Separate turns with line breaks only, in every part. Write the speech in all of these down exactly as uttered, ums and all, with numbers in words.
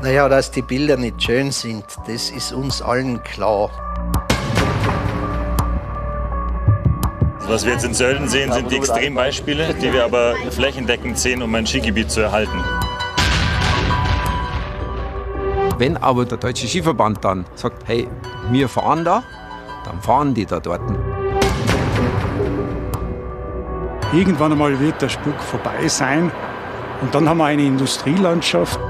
Naja, dass die Bilder nicht schön sind, das ist uns allen klar.
Was wir jetzt in Sölden sehen, sind die Extrembeispiele, die wir aber flächendeckend sehen, um ein Skigebiet zu erhalten.
Wenn aber der Deutsche Skiverband dann sagt, hey, wir fahren da, dann fahren die da dort.
Irgendwann einmal wird der Spuk vorbei sein und dann haben wir eine Industrielandschaft.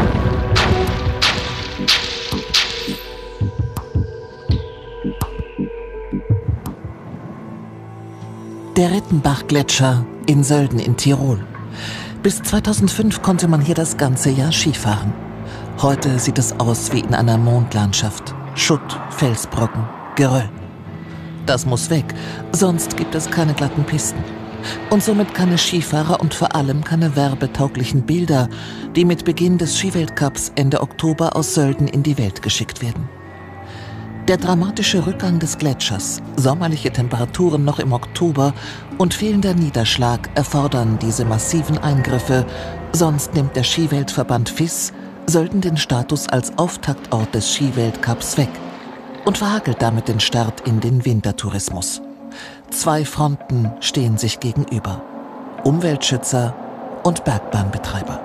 Der Rettenbach-Gletscher in Sölden in Tirol. Bis zweitausendfünf konnte man hier das ganze Jahr Skifahren. Heute sieht es aus wie in einer Mondlandschaft. Schutt, Felsbrocken, Geröll. Das muss weg, sonst gibt es keine glatten Pisten. Und somit keine Skifahrer und vor allem keine werbetauglichen Bilder, die mit Beginn des Skiweltcups Ende Oktober aus Sölden in die Welt geschickt werden. Der dramatische Rückgang des Gletschers, sommerliche Temperaturen noch im Oktober und fehlender Niederschlag erfordern diese massiven Eingriffe, sonst nimmt der Skiweltverband F I S Sölden den Status als Auftaktort des Skiweltcups weg und verhagelt damit den Start in den Wintertourismus. Zwei Fronten stehen sich gegenüber: Umweltschützer und Bergbahnbetreiber.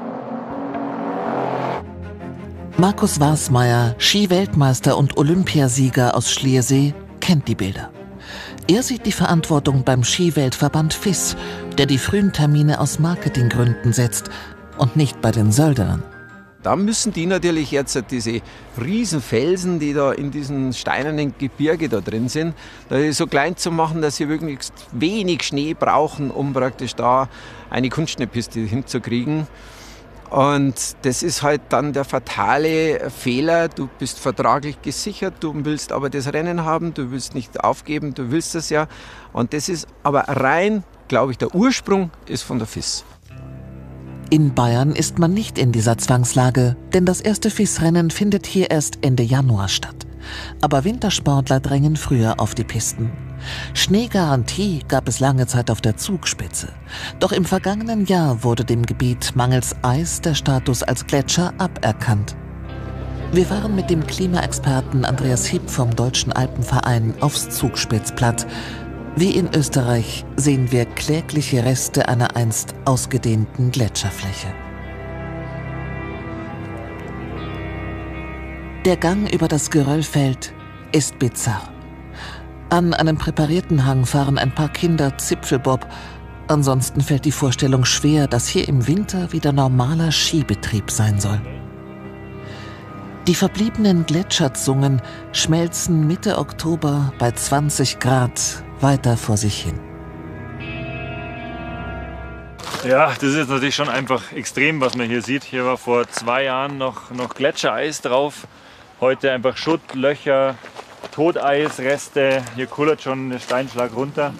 Markus Warsmeier, Ski-Weltmeister und Olympiasieger aus Schliersee, kennt die Bilder. Er sieht die Verantwortung beim Skiweltverband F I S, der die frühen Termine aus Marketinggründen setzt und nicht bei den Söldnern.
Da müssen die natürlich jetzt diese riesen Felsen, die da in diesen steinernen Gebirge da drin sind, so klein zu machen, dass sie möglichst wenig Schnee brauchen, um praktisch da eine Kunstschneepiste hinzukriegen. Und das ist halt dann der fatale Fehler. Du bist vertraglich gesichert, du willst aber das Rennen haben, du willst nicht aufgeben, du willst das ja. Und das ist aber rein, glaube ich, der Ursprung ist von der F I S.
In Bayern ist man nicht in dieser Zwangslage, denn das erste F I S-Rennen findet hier erst Ende Januar statt. Aber Wintersportler drängen früher auf die Pisten. Schneegarantie gab es lange Zeit auf der Zugspitze. Doch im vergangenen Jahr wurde dem Gebiet mangels Eis der Status als Gletscher aberkannt. Wir waren mit dem Klimaexperten Andreas Hipp vom Deutschen Alpenverein aufs Zugspitzplatt. Wie in Österreich sehen wir klägliche Reste einer einst ausgedehnten Gletscherfläche. Der Gang über das Geröllfeld ist bizarr. An einem präparierten Hang fahren ein paar Kinder Zipfelbob. Ansonsten fällt die Vorstellung schwer, dass hier im Winter wieder normaler Skibetrieb sein soll. Die verbliebenen Gletscherzungen schmelzen Mitte Oktober bei zwanzig Grad weiter vor sich hin.
Ja, das ist jetzt natürlich schon einfach extrem, was man hier sieht. Hier war vor zwei Jahren noch, noch Gletschereis drauf. Heute einfach Schutt, Löcher, Toteisreste. Hier kullert schon der Steinschlag runter.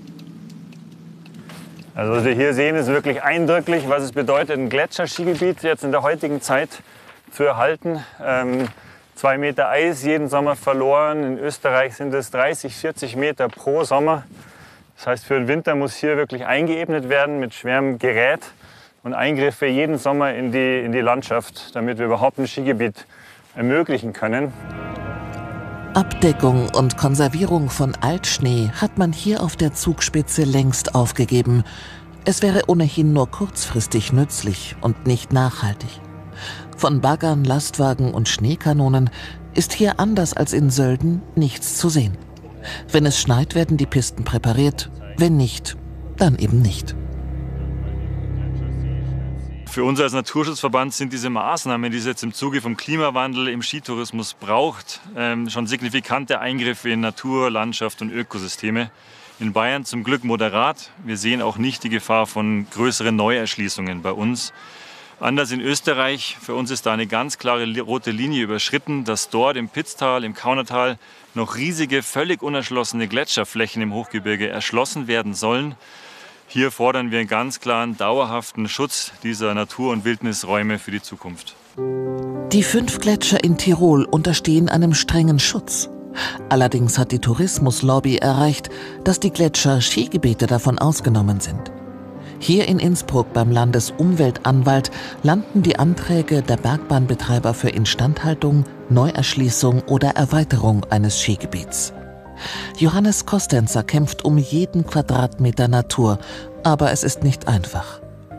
Also was wir hier sehen, ist wirklich eindrücklich, was es bedeutet, ein Gletscherskigebiet jetzt in der heutigen Zeit zu erhalten. Ähm, zwei Meter Eis jeden Sommer verloren. In Österreich sind es dreißig, vierzig Meter pro Sommer. Das heißt, für den Winter muss hier wirklich eingeebnet werden mit schwerem Gerät und Eingriffe jeden Sommer in die, in die Landschaft, damit wir überhaupt ein Skigebiet ermöglichen können.
Abdeckung und Konservierung von Altschnee hat man hier auf der Zugspitze längst aufgegeben. Es wäre ohnehin nur kurzfristig nützlich und nicht nachhaltig. Von Baggern, Lastwagen und Schneekanonen ist hier anders als in Sölden nichts zu sehen. Wenn es schneit, werden die Pisten präpariert, wenn nicht, dann eben nicht.
Für uns als Naturschutzverband sind diese Maßnahmen, die es jetzt im Zuge vom Klimawandel im Skitourismus braucht, ähm, schon signifikante Eingriffe in Natur, Landschaft und Ökosysteme. In Bayern zum Glück moderat. Wir sehen auch nicht die Gefahr von größeren Neuerschließungen bei uns. Anders in Österreich, für uns ist da eine ganz klare rote Linie überschritten, dass dort im Pitztal, im Kaunertal noch riesige, völlig unerschlossene Gletscherflächen im Hochgebirge erschlossen werden sollen. Hier fordern wir einen ganz klaren, dauerhaften Schutz dieser Natur- und Wildnisräume für die Zukunft.
Die fünf Gletscher in Tirol unterstehen einem strengen Schutz. Allerdings hat die Tourismuslobby erreicht, dass die Gletscher-Skigebiete davon ausgenommen sind. Hier in Innsbruck beim Landesumweltanwalt landen die Anträge der Bergbahnbetreiber für Instandhaltung, Neuerschließung oder Erweiterung eines Skigebiets. Johannes Kostenzer kämpft um jeden Quadratmeter Natur, aber es ist nicht einfach.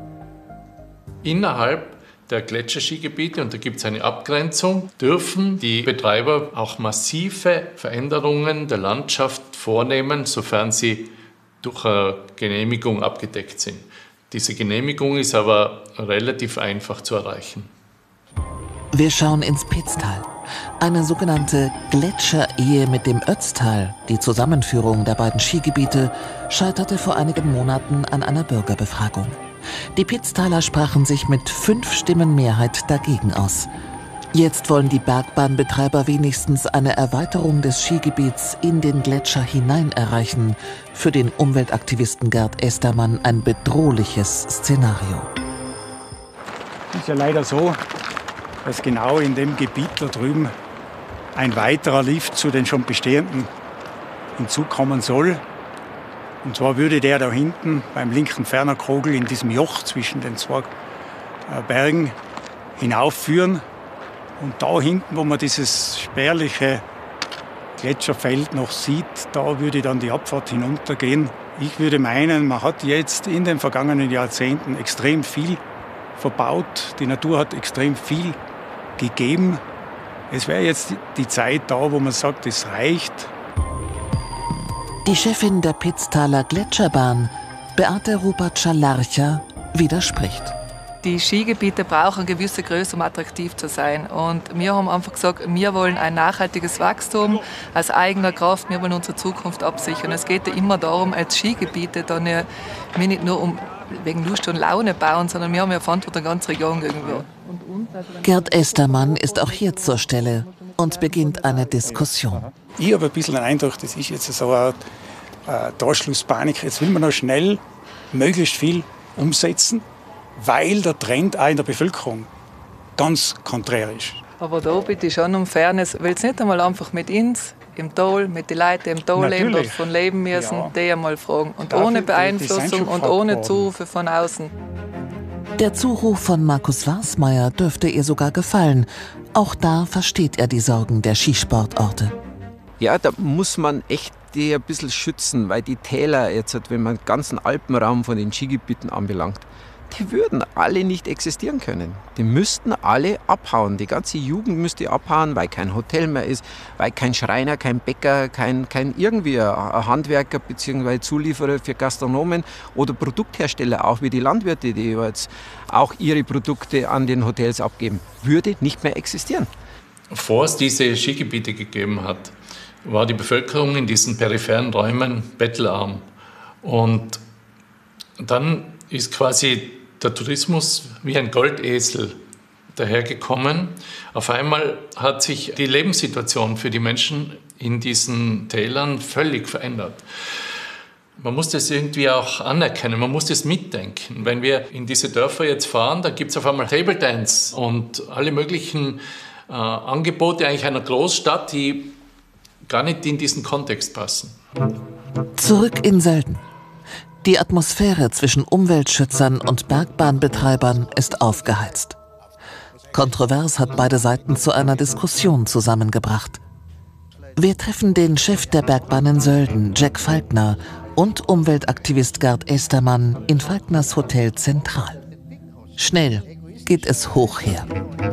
Innerhalb der Gletscherskigebiete, und da gibt es eine Abgrenzung, dürfen die Betreiber auch massive Veränderungen der Landschaft vornehmen, sofern sie durch eine Genehmigung abgedeckt sind. Diese Genehmigung ist aber relativ einfach zu erreichen.
Wir schauen ins Pitztal. Eine sogenannte Gletscherehe mit dem Ötztal, die Zusammenführung der beiden Skigebiete, scheiterte vor einigen Monaten an einer Bürgerbefragung. Die Pitztaler sprachen sich mit fünf Stimmen Mehrheit dagegen aus. Jetzt wollen die Bergbahnbetreiber wenigstens eine Erweiterung des Skigebiets in den Gletscher hinein erreichen. Für den Umweltaktivisten Gerd Estermann ein bedrohliches Szenario.
Es ist ja leider so, dass genau in dem Gebiet da drüben ein weiterer Lift zu den schon bestehenden hinzukommen soll. Und zwar würde der da hinten beim linken Fernerkogel in diesem Joch zwischen den zwei Bergen hinaufführen. Und da hinten, wo man dieses spärliche Gletscherfeld noch sieht, da würde dann die Abfahrt hinuntergehen. Ich würde meinen, man hat jetzt in den vergangenen Jahrzehnten extrem viel verbaut. Die Natur hat extrem viel gegeben. Es wäre jetzt die Zeit da, wo man sagt, es reicht.
Die Chefin der Pitztaler Gletscherbahn, Beate Rubatscher-Larcher, widerspricht.
Die Skigebiete brauchen eine gewisse Größe, um attraktiv zu sein. Und wir haben einfach gesagt, wir wollen ein nachhaltiges Wachstum aus eigener Kraft. Wir wollen unsere Zukunft absichern. Es geht ja immer darum, als Skigebiete dann ja, wir nicht nur um wegen Lust und Laune bauen, sondern wir haben ja Verantwortung der ganzen Region gegenüber.
Gerd Estermann ist auch hier zur Stelle und beginnt eine Diskussion.
Ich habe ein bisschen den Eindruck, das ist jetzt so eine Art Torschlusspanik. Jetzt will man noch schnell möglichst viel umsetzen, weil der Trend auch in der Bevölkerung ganz konträr ist.
Aber da bitte ich schon um Fairness, weil es nicht einmal einfach mit uns, im Tal, mit den Leuten, die im Tal leben, davon leben müssen, ja. Die einmal fragen. Und Dafür, ohne Beeinflussung und ohne Zurufe von außen.
Der Zuruf von Markus Warsmeier dürfte ihr sogar gefallen. Auch da versteht er die Sorgen der Skisportorte.
Ja, da muss man echt die ein bisschen schützen, weil die Täler jetzt, wenn man den ganzen Alpenraum von den Skigebieten anbelangt, die würden alle nicht existieren können. Die müssten alle abhauen. Die ganze Jugend müsste abhauen, weil kein Hotel mehr ist, weil kein Schreiner, kein Bäcker, kein, kein irgendwie ein Handwerker bzw. Zulieferer für Gastronomen oder Produkthersteller, auch wie die Landwirte, die jetzt auch ihre Produkte an den Hotels abgeben, würde nicht mehr existieren.
Bevor es diese Skigebiete gegeben hat, war die Bevölkerung in diesen peripheren Räumen bettelarm. Und dann ist quasi der Tourismus wie ein Goldesel dahergekommen. Auf einmal hat sich die Lebenssituation für die Menschen in diesen Tälern völlig verändert. Man muss das irgendwie auch anerkennen, man muss das mitdenken. Wenn wir in diese Dörfer jetzt fahren, da gibt es auf einmal Table Dance und alle möglichen äh, Angebote eigentlich einer Großstadt, die gar nicht in diesen Kontext passen.
Zurück in Sölden. Die Atmosphäre zwischen Umweltschützern und Bergbahnbetreibern ist aufgeheizt. Kontrovers hat beide Seiten zu einer Diskussion zusammengebracht. Wir treffen den Chef der Bergbahn in Sölden, Jack Falkner, und Umweltaktivist Gerd Estermann in Falkners Hotel Zentral. Schnell geht es hoch her.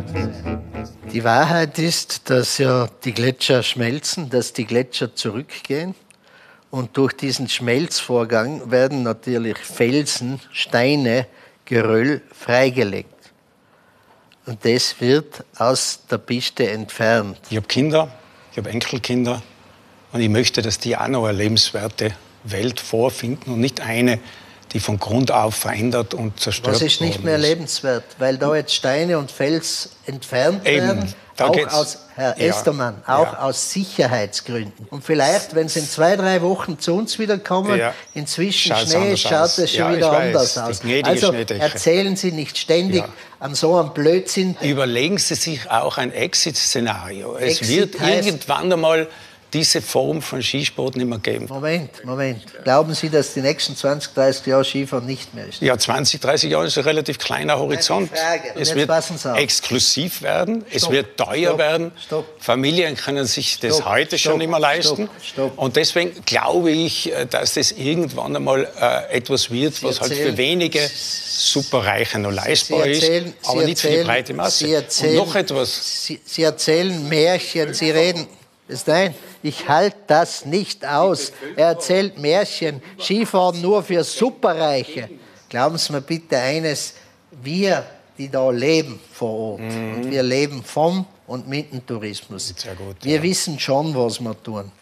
Die Wahrheit ist, dass ja die Gletscher schmelzen, dass die Gletscher zurückgehen. Und durch diesen Schmelzvorgang werden natürlich Felsen, Steine, Geröll freigelegt. Und das wird aus der Piste entfernt.
Ich habe Kinder, ich habe Enkelkinder und ich möchte, dass die auch noch eine lebenswerte Welt vorfinden und nicht eine, die von Grund auf verändert und zerstört worden ist.
Das ist nicht mehr lebenswert, weil da jetzt Steine und Fels entfernt werden.
Eben, da
auch
geht's.
aus, Herr
Ja,
Estermann, auch
ja.
aus Sicherheitsgründen. Und vielleicht, wenn Sie in zwei, drei Wochen zu uns wieder kommen,
Ja.
inzwischen
Schaut's
Schnee,
anders
schaut
aus.
es schon
Ja, ich
wieder
weiß,
anders
die
aus.
gnädige
Also
Schneedecke.
erzählen Sie nicht ständig
Ja.
an so einem Blödsinn.
Überlegen Sie sich auch ein Exit-Szenario. Es
Exit
wird
heißt-
irgendwann einmal diese Form von Skisport nicht mehr geben.
Moment, Moment. Glauben Sie, dass die nächsten zwanzig, dreißig Jahre Skifahren nicht mehr ist?
Ja, zwanzig, dreißig Jahre ist ein relativ kleiner Horizont. Es wird exklusiv werden, Stopp. es wird teuer Stopp. werden. Stopp. Familien können sich das Stopp. heute Stopp. schon nicht mehr leisten. Stopp. Stopp. Und deswegen glaube ich, dass das irgendwann einmal äh, etwas wird, Sie was erzählen, halt für wenige Superreiche noch leistbar erzählen, ist, aber nicht erzählen, für die breite Masse. Sie erzählen, Und noch etwas.
Sie, Sie erzählen Märchen, Sie reden... Nein, ich halte das nicht aus. Er erzählt Märchen, Skifahren nur für Superreiche. Glauben Sie mir bitte eines, wir, die da leben vor Ort, mhm. und wir leben vom und mit dem Tourismus. Sehr gut, wir ja. wissen schon, was wir tun.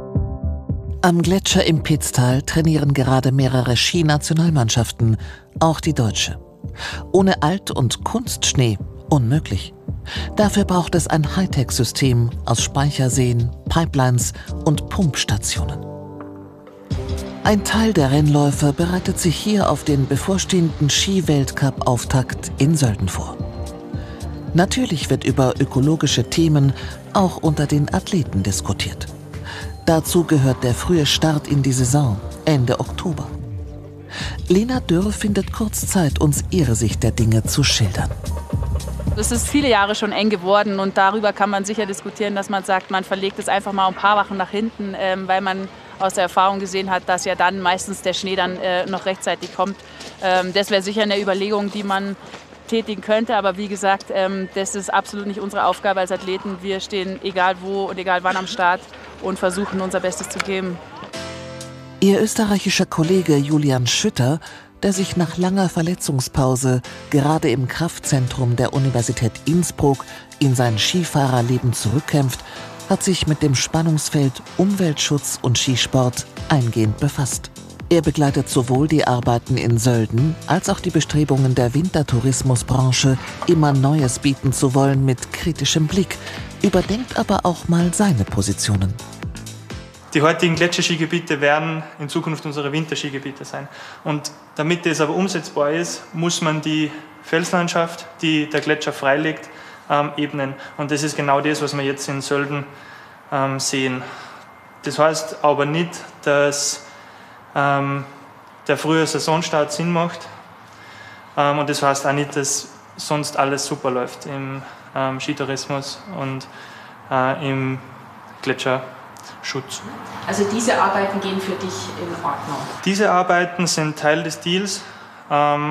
Am Gletscher im Pitztal trainieren gerade mehrere Skinationalmannschaften, auch die deutsche. Ohne Alt- und Kunstschnee unmöglich. Dafür braucht es ein Hightech-System aus Speicherseen, Pipelines und Pumpstationen. Ein Teil der Rennläufer bereitet sich hier auf den bevorstehenden Ski-Weltcup-Auftakt in Sölden vor. Natürlich wird über ökologische Themen auch unter den Athleten diskutiert. Dazu gehört der frühe Start in die Saison, Ende Oktober. Lena Dürr findet kurz Zeit, uns ihre Sicht der Dinge zu schildern.
Es ist viele Jahre schon eng geworden und darüber kann man sicher diskutieren, dass man sagt, man verlegt es einfach mal ein paar Wochen nach hinten, ähm, weil man aus der Erfahrung gesehen hat, dass ja dann meistens der Schnee dann äh, noch rechtzeitig kommt. Ähm, das wäre sicher eine Überlegung, die man tätigen könnte, aber wie gesagt, ähm, das ist absolut nicht unsere Aufgabe als Athleten. Wir stehen egal wo und egal wann am Start und versuchen unser Bestes zu geben.
Ihr österreichischer Kollege Julian Schütter, der sich nach langer Verletzungspause gerade im Kraftzentrum der Universität Innsbruck in sein Skifahrerleben zurückkämpft, hat sich mit dem Spannungsfeld Umweltschutz und Skisport eingehend befasst. Er begleitet sowohl die Arbeiten in Sölden als auch die Bestrebungen der Wintertourismusbranche, immer Neues bieten zu wollen mit kritischem Blick, überdenkt aber auch mal seine Positionen.
Die heutigen Gletscherskigebiete werden in Zukunft unsere Winterskigebiete sein. Und damit das aber umsetzbar ist, muss man die Felslandschaft, die der Gletscher freilegt, ähm, ebnen. Und das ist genau das, was wir jetzt in Sölden ähm, sehen. Das heißt aber nicht, dass ähm, der frühe Saisonstart Sinn macht. Ähm, und das heißt auch nicht, dass sonst alles super läuft im ähm, Skitourismus und äh, im Gletscher. Schutz.
Also diese Arbeiten gehen für dich in Ordnung?
Diese Arbeiten sind Teil des Deals. Ähm,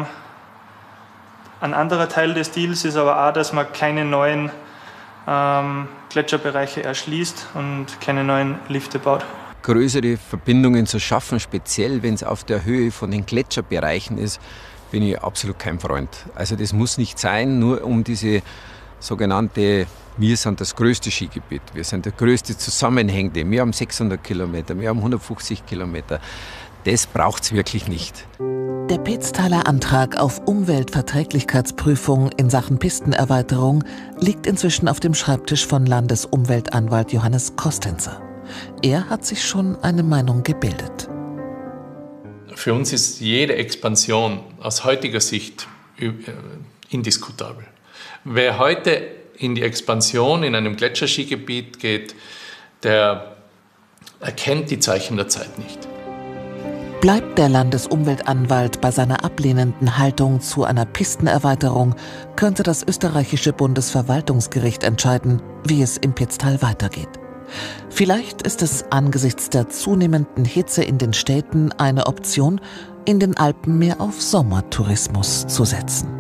ein anderer Teil des Deals ist aber auch, dass man keine neuen ähm, Gletscherbereiche erschließt und keine neuen Lifte baut.
Größere Verbindungen zu schaffen, speziell wenn es auf der Höhe von den Gletscherbereichen ist, bin ich absolut kein Freund. Also das muss nicht sein, nur um diese sogenannte, wir sind das größte Skigebiet, wir sind der größte Zusammenhängende, wir haben sechshundert Kilometer, wir haben hundertfünfzig Kilometer. Das braucht es wirklich nicht.
Der Pitztaler Antrag auf Umweltverträglichkeitsprüfung in Sachen Pistenerweiterung liegt inzwischen auf dem Schreibtisch von Landesumweltanwalt Johannes Kostenzer. Er hat sich schon eine Meinung gebildet.
Für uns ist jede Expansion aus heutiger Sicht indiskutabel. Wer heute in die Expansion in einem Gletscherskigebiet geht, der erkennt die Zeichen der Zeit nicht.
Bleibt der Landesumweltanwalt bei seiner ablehnenden Haltung zu einer Pistenerweiterung, könnte das österreichische Bundesverwaltungsgericht entscheiden, wie es im Pitztal weitergeht. Vielleicht ist es angesichts der zunehmenden Hitze in den Städten eine Option, in den Alpen mehr auf Sommertourismus zu setzen.